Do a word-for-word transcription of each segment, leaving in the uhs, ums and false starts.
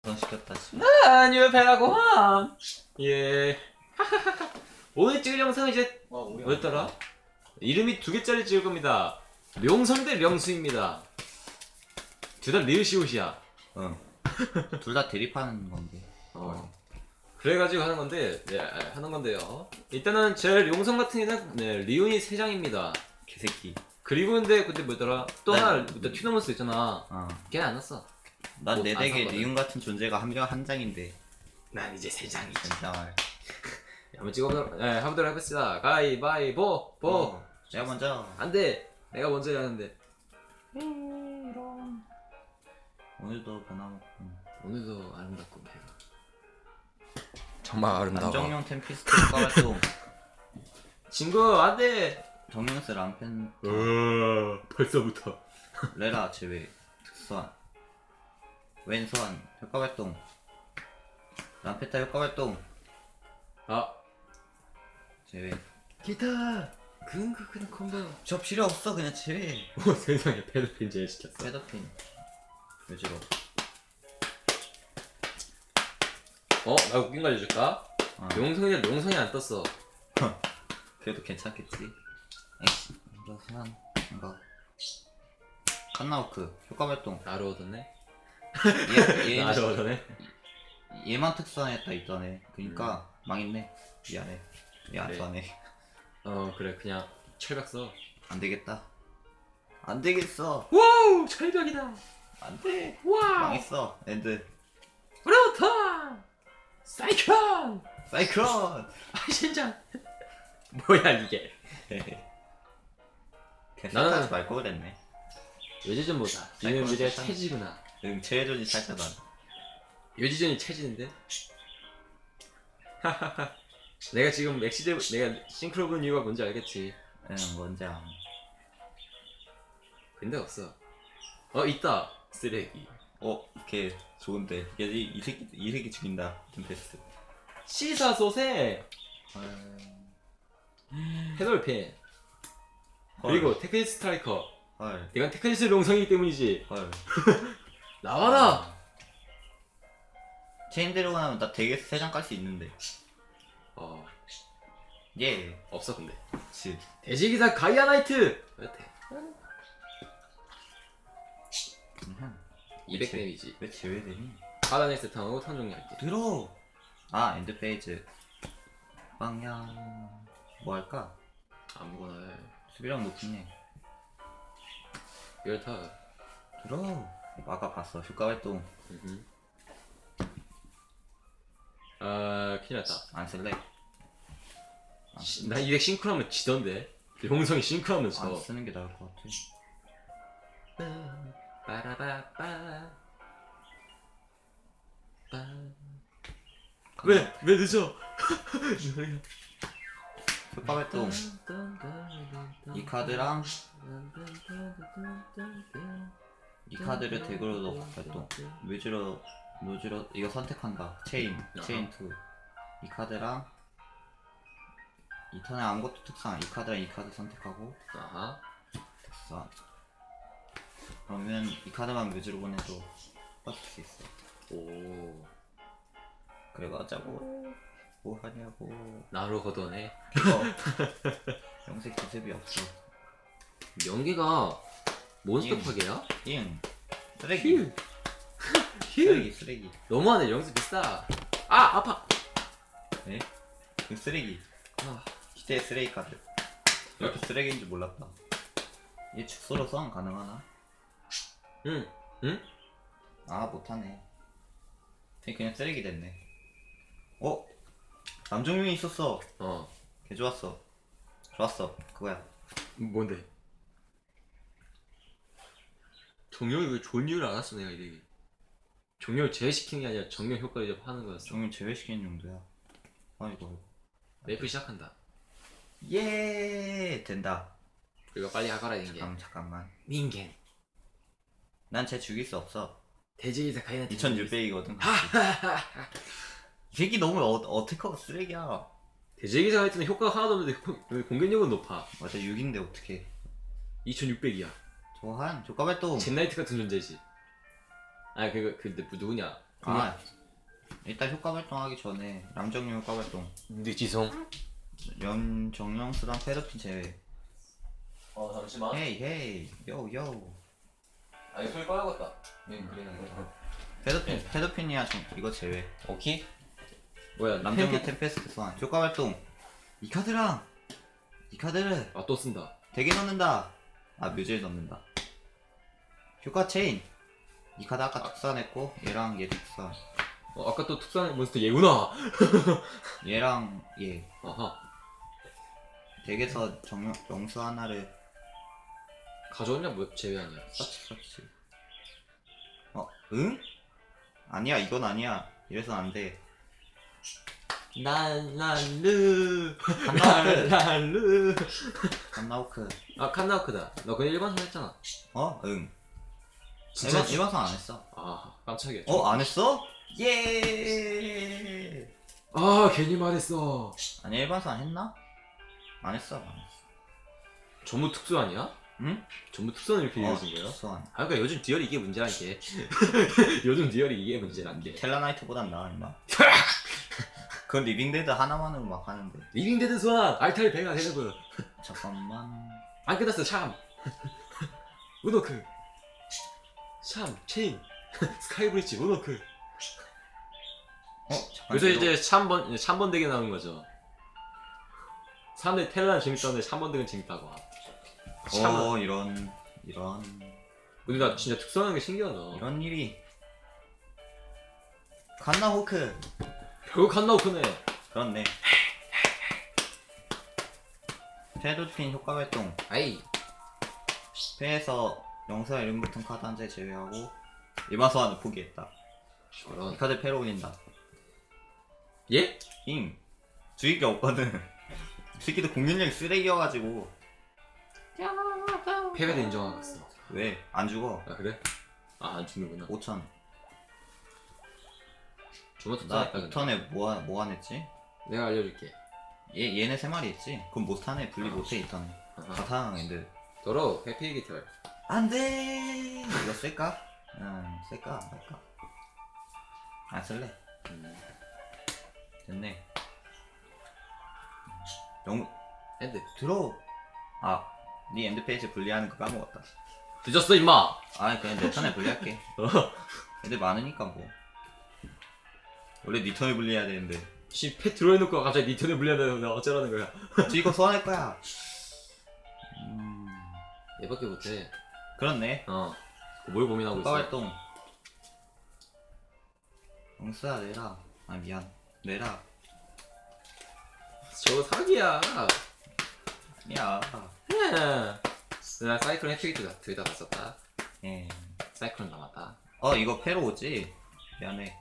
시켰다. 아니요 배라고 함. 예. 오늘 찍을 영상은 이제 와, 우리 뭐였더라? 이름이 두 개짜리 찍을 겁니다. 명성 대 명수입니다. 둘 다 리으시옷이야. 응. 둘 다 대립하는 건데. 어. 그래가지고 하는 건데, 네, 하는 건데요. 일단은 제 용성 같은 경우는 네, 리온이 세 장입니다. 개새끼. 그리고 근데 근데 뭐더라? 또 난- 하나 또 튀노머스 있잖아. 어. 걔는 안 났어. 난 뭐, 내 안 덱에 샀거든. 리움 같은 존재가 한 명 한 장인데. 난 이제 세 장이지. 진짜. 한번 찍어보도록, 네, 해보도록 해봅시다. 가위바위보, 보. 어. 내가 먼저. 안돼. 내가 먼저 해야 하는데. 오늘도 변함없고. 오늘도 아름답고 배가. 정말 아름다워. 안정용 템피스트 효과활동. 친구 안돼. 정용스 람펜. 어 벌써부터. 레라 제외. 특수한. 왼선 효과활동. 람페타 효과활동. 아 제외. 기타. 근근근 콤보. 저 필요 없어 그냥 제외. 오 세상에 패드핀 제일 시켰어. 패더핀. 요지로. 어? 나 웃긴 거 알려줄까? 어. 용성이 용성이 안 떴어. 그래도 괜찮겠지. 에이, 이거 순한 이거 칸나우크 효과발동. 나를 얻었네. 얘, 얘, 나를 얻었네. 얘만 특수한했다 있다네. 그니까 망했네. 미안해. 얘 그래. 안좋아하네. 어 그래 그냥 철벽 써. 안되겠다. 안되겠어. 와우 철벽이다. 안돼. 와. 망했어. 엔드. 프로토. 사이클론. 사이클론. 아 진짜. 뭐야 이게. 나는 나는- 말걸 그랬네. 요지전 보자. 사이클론 얘는 이제 살짝- 체지구나. 응, 최혜전이 살짝 난. 요지전이 체지인데. 내가 지금 엑시드 내가 싱크로 부른 이유가 뭔지 알겠지. 응, 뭔지 알. 근데 없어. 어 있다. 쓰레기. 어, 걔 좋은데. 얘, 이, 이 새끼 이 새끼 죽인다. 템페스트. 시사소세. 헤돌핀. 그리고 테크니스 스트라이커. 헐. 내가 테크니스 용성이기 때문이지. 헐. 나와라. 체인대로 가면 나 되게 세 장 깔 수 있는데. 어 예. 없어 근데. 그치. 돼지기사 가이아 나이트. 여태. 음. 이백 데미지. 왜 제외되니? 하단엑스 탕하고 탕종료할게. 들어. 아, 엔드 페이지. 방향. 뭐 할까? 아무거나 해. 수비력 높네. 열타. 들어. 아까 봤어. 효과 활동. 음흠. 아 큰일났다. 안 쓸래. 안, 시- 나 이백 싱크로하면 지던데. 용성이 싱크로하면 안 져. 쓰는 게 나을 것 같아. 빠라바빠. 왜? 왜 늦어? 효과 활동. 이 카드랑 이 카드를 덱으로 넣고 활동. 뮤즈로 뮤즈로 이거 선택한다. 체인. 체인 투. 이 카드랑 이 턴에 아무것도 특상. 이 카드랑 이 카드 선택하고 아하. 특상. 그러면 이 카드만 뮤즈로 보내도 빠질 수 있어. 오. 그래가자고 뭐 하냐고. 나로 걷어내. 어. 영색 기습이 없어. 연계가 몬스터 잉. 파괴야? 잉. 쓰레기. 휴. 쓰레기 쓰레기. 너무하네. 영수 비싸. 아 아파. 네? 그 쓰레기. 아. 기대 쓰레기 카드. 이렇게 쓰레기인 줄 몰랐다. 얘 축소로 소환 가능하나? 응. 응? 아 못하네. 걔 그냥 쓰레기 됐네. 어? 남정민이 있었어. 어. 걔 좋았어. 좋았어. 그거야. 뭔데? 정령이 왜 좋은 이유를 알았어 내가 이게. 정령을 제외시키는 게 아니라 정령 효과를 이제 하는 거였어. 정민 제외시키는 정도야. 아이고. 맵을 시작한다. 예 된다. 그리고 빨리 하거라 이게. 잠깐 잠깐만. 민겐. 난 쟤 죽일 수 없어. 돼지기사 가이나. 이천육백이거든. 이 새끼 너무 어, 어택커가 쓰레기야. 돼지기사 가이트는 효과가 하나도 없는데 호- 왜 공격력은 높아. 맞아 육인데 어떡해. 이천육백이야. 조한 조카발동. 젠나이트 같은 존재지. 아 그거 근데 누구냐? 아 일단 효과 발동하기 전에 람정령 효과 발동. 늑지송. 연정령 수단 페더핀 제외. 어 잠시만. 헤이 헤이 요요. 아 이거 소리 꺼야겠다. 응 그래. 페더핀 페더핀이야 정 이거 제외. 오케이. 뭐야 람정령 템페스트 소환. 효과 발동. 이 카드랑 이 카드를 아또 쓴다. 대게 넣는다. 아 묘지에 넣는다. 효과 체인. 이 카드 아까 특산했고 얘랑 얘 특산. 어 아까 또 특수한 몬스터 얘구나. 얘랑 얘. 아하. 덱에서 정 영수 하나를 가져오냐 뭐 제외하냐. 서치 서치. 어 응? 아니야 이건 아니야. 이래선 안 돼. 랄랄르 칸나우크. 랄랄르. 칸나우크. 아 칸나우크다. 너 그냥 일반선 했잖아. 어? 응. 진짜? 일반 일반선 안 했어. 아 깜짝이야. 어 안 했어? 예. 아 괜히 말했어. 아니 일반선 했나? 안 했어. 안 했어. 전부 특수 아니야? 응? 전부 특수는 이렇게 어, 이루어진 거야? 수원. 아 그러니까 요즘 디얼이 이게 문제란 게. 요즘 디얼이 이게 문제란 게. 텔라나이트보단 나아 임마. 그건 리빙데드 하나만으로 막 하는데. 리빙데드 소환 알탈 배가 되는 거. 잠깐만. 안 끝났어 참. 우노크. 참 체인. 스카이브리지 우노크. 어 잠깐. 그래서 이거- 이제 샴번 샴번 덱이 나오는 거죠. 사람들이 텔라는 재밌다는데 샴번 덱은 재밌다고. 어 이런 이런 근데 나 진짜 특수하는 게 신기하다. 이런 일이. 칸나호크. 결국 안 나오네. 그렇네. 페도핀 효과 발동. 아이. 패에서 영사 이름 같은 카드 한 장 제외하고 일반 소환을 포기했다. 이 저런. 카드 패로 올린다. 예? 임 주의게 없거든. 새끼도 공격력이 쓰레기여가지고. 패배도 인정하겠어. 왜? 안 죽어. 아 그래? 아 안 죽는구나. 오천. 저번 나 특수했다 근데. 이 턴에 뭐하, 뭐안 했지? 내가 알려줄게. 얘, 얘네 세 마리 했지? 그럼 못하네. 분리 못해 이 턴에. 아하. 바탕 엔드. 더러 해피 기털. 안돼. 이거 쓸까? 응 쓸까? 안 할까? 안 쓸래. 음. 됐네. 영 엔드. 들어. 아, 네 엔드 페이지 분리하는 거 까먹었다. 늦었어 임마. 아, 그냥 내 턴에 분리할게. 어. 애들 많으니까 뭐. 원래 네 턴에 분리해야 되는데. 씨패 들어해놓고 갑자기 니 턴에 물려야 나 어쩌라는 거야. 저 이거 소환할 거야. 음, 얘밖에 못해. 그렇네. 어. 뭘 고민하고 효과 있어? 활동. 영수야 내라. 아 미안. 내라. 저거 사기야. 야. 예. 나 사이클 해피기트 둘 다 봤었다. 예. 사이클은 남았다. 어 이거 패로 오지. 미안해.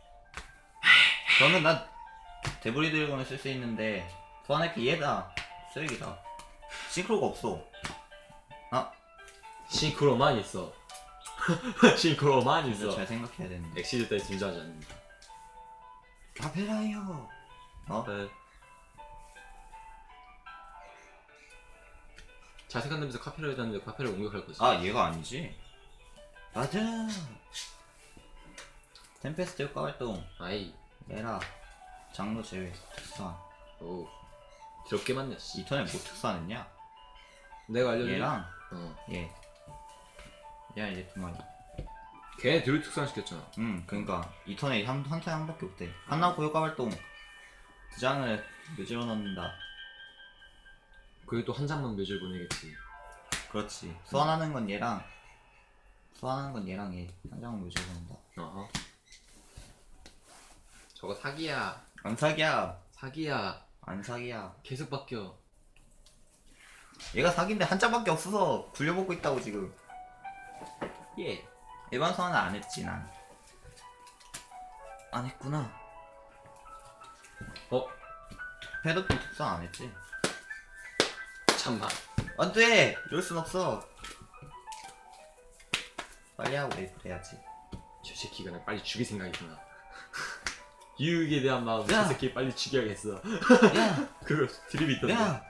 그러면 난 데브리 드래곤을 쓸 수 있는데 소환할게 얘다. 쓰레기다. 싱크로가 없어. 아, 싱크로만 있어. 싱크로만 진짜 있어. 잘 생각해야 되는데. 엑시드 따위 존재하지 않는다. 가베라이어. 어? 네. 잘 생각하면서 카페를 해놨는데 카페를 공격할 거지. 아 얘가 아니지. 맞아. 템페스트 효과 활동. 아이. 내라. 장로 제외. 특수한. 오. 더럽게 많네. 씨. 이 턴에 뭐 특수한했냐? 내가 알려줄게. 얘랑 어. 얘. 얘 이제 두 마리. 걔네 둘을 특수화시켰잖아. 음, 그러니까 이 턴에 한, 한 턴에 한 밖에 없대. 한나고 효과 활동. 두 장을 묘지로 넣는다. 그게 또 한 장만 묘지를 보내겠지. 그렇지. 소환하는 건 얘랑 소환하는 건 얘랑 얘. 한 장을 묘지로 넣는다. 어허. 저거 사기야. 안 사기야. 사기야. 안 사기야. 계속 바뀌어. 얘가 사기인데 한 장밖에 없어서 굴려먹고 있다고 지금. 예. 일반 소환은 안 했지 난. 안 했구나. 어? 패드핀 특수 안 했지. 참나. 안 돼! 이럴 순 없어. 빨리 하고 웨이플 해야지. 저 새끼가 나 빨리 죽일 생각이구나. 유익에 대한 마음. 야! 저 새끼 빨리 죽여야겠어. 야! 그거 드립이 있던데. 야!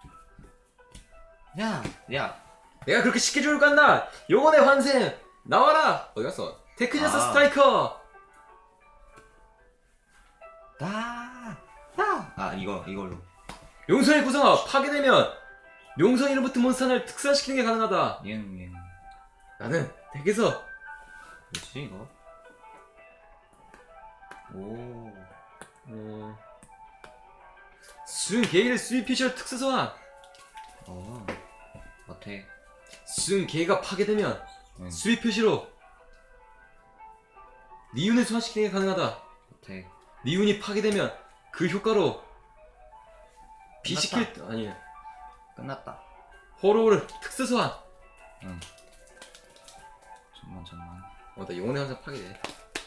야! 야! 내가 그렇게 쉽게 죽을 것 같나? 영혼의 환생! 나와라! 어디 갔어? 테크니스 아. 스트라이커! 아, 아, 아 이거 이걸로. 용선의 구성화 파괴되면 용선 이름 붙은 몬스터 하나를 특수화시키는 게 가능하다. 얘는 얘는 나는 덱에서 뭐지 이거? 오, 어... 수중 게이를 수입 피셜 특수 소환. 어, 어때? 수중 게이가 파괴되면 응. 수입 표시로 니운을 소환시키는 게 가능하다. 어때? 니운이 파괴되면 그 효과로 비시킬 아니 끝났다. 호로를 특수 소환. 응. 잠만 잠만. 어나 영혼의 항상 파괴돼.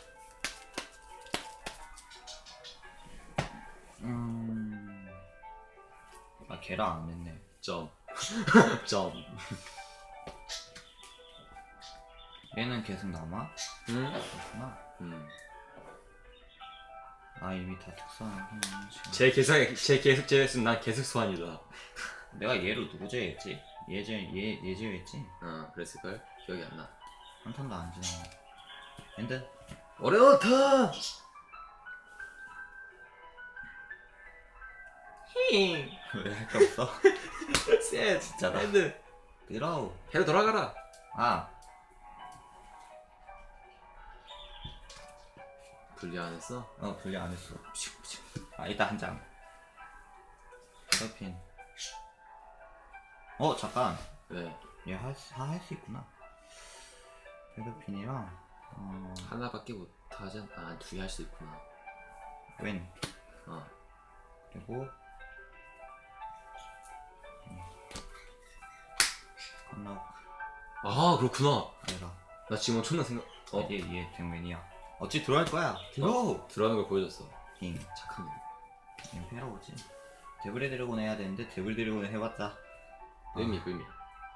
음. 아 걔랑 안 냈네. 점. 점. 얘는 계속 남아? 응? 그렇구나. 음. 아 이미 다 특수한 지금. 제 계속 제 계속 제외했으면 난 계속 소환이다. 내가 얘로 누구 제외했지? 얘 제, 얘, 얘 제외했지? 어 그랬을걸? 기억이 안 나. 한 턴도 안 지나네. 엔드? 어려웠다. 힝. 왜 할 게 없어? 쎄 진짜다. 헤드. 들어오. 배로 돌아가라. 아 분리 안 했어? 어 분리 안 했어. 아 이따 한 장. 헤더핀. 어 잠깐. 왜? 얘할할 수 있구나. 헤더핀이랑 어 하나밖에 못 하지 않... 아, 두 개 할 수 있구나. 웬. 어. 그리고 건너 아, 그렇구나. 얘가. 나 지금 엄청나 생각. 어? 얘얘 댕맨이야. 어찌 들어갈 거야? 들어. 들어가는 걸 보여줬어. 잉. 착하네. 얘 패러 오지. 데블의 드래곤 해야 되는데 데블 드래곤 해봤자. 의미, 의미.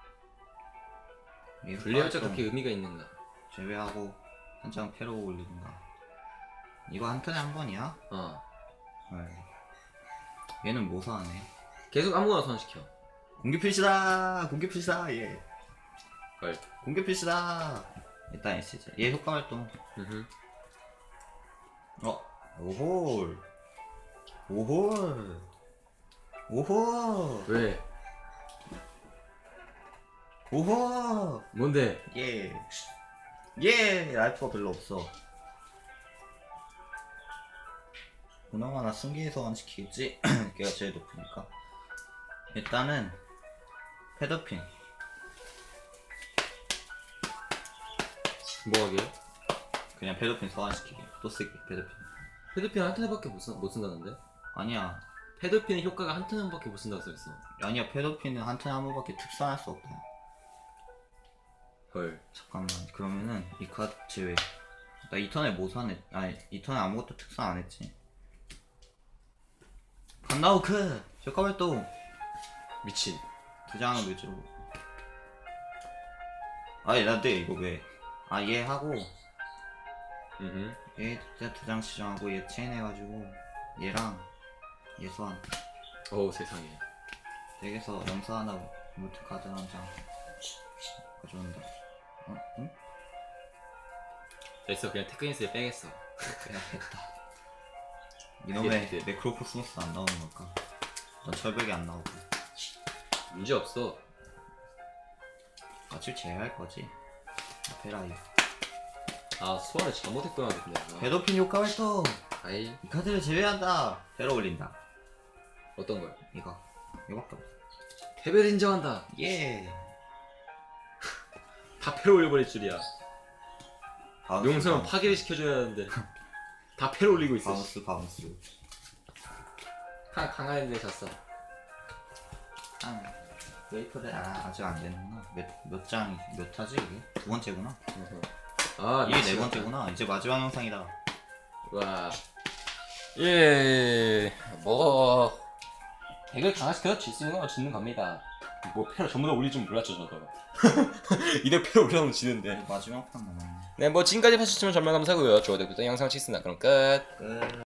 얘 분리할자 활동 그렇게 의미가 있는가? 제외하고 한 장 패러 올리든가. 이거 한 턴에 한 번이야? 어. 네. 얘는 뭐 사네. 계속 아무거나 소환시켜. 공개 필시다. 공개 필시다. 얘. 헐. 공개 필시다. 일단 에스지. 얘 효과 활동. 으흠. 어. 오홀. 오홀. 오호. 왜? 오호. 뭔데? 예. 예. 라이프가 별로 없어. 그나마나 승기에 소환시키겠지? 걔가 제일 높으니까. 일단은 헤더핀. 뭐 하게? 그냥 패더핀 소환시키게. 또 쓰기 패더핀. 패드핀 한 턴에밖에 못, 쓴, 못 쓴다는데? 아니야. 패드핀의 효과가 한 턴에밖에 못 쓴다고 써있어. 아니야. 패더핀은 한 턴에 한 번밖에 특수할 수 없다. 헐. 잠깐만. 그러면은 이 카드 제외. 나 이 턴에 뭐 사네. 아니 이 턴에 아무것도 특수 안 했지. 간나우크 효과 활동. 미친. 두 장은 위주로. 아니 나한테 이거 왜? 아 얘 하고 으흠. 얘 진짜 두 장 시정하고 얘 체인 해가지고 얘랑 얘 소환. 어우 세상에. 덱에서 영사 하나 무트 카드 한 장 가져온다. 어? 응? 됐어 그냥 테크니스에 빼겠어. 그냥 됐다. 이놈의 이게 네크로코스모스 안 나오는 걸까? 넌 철벽이 안 나오고. 문제 없어. 아칠 제외할 거지. 페라이. 아 소환을 잘못했구나 근데. 아. 배도핀 효과 활동. 아이 이 카드를 제외한다. 배로 올린다. 어떤 걸? 이거. 이거밖에 없어. 패배를 인정한다. 예. 다 패로 올려버릴 줄이야. 바운스, 용서는 바운스. 파괴를 시켜줘야 하는데 다 패로 올리고 있어. 바운스 바운스. 강 강한데 졌어. 아, 웨이프를 아 아직 안 되는구나. 몇몇 장이 몇 타지 이게? 두 번째구나. 아 이게 네 번째구나. 이제 마지막 영상이다. 와. 예. 뭐 덱을 강화시켜서 질 수 있는 건 짓는 겁니다. 뭐 패로 전부 다 올릴 줄 몰랐죠 저도. 이덱 패로 올려놓으면 지는데. 마지막 판 남았네. 네, 뭐 지금까지 봐주셨으면 정말 감사하고요. 좋아요, 구독, 영상 치겠습니다. 그럼 끝. 끝.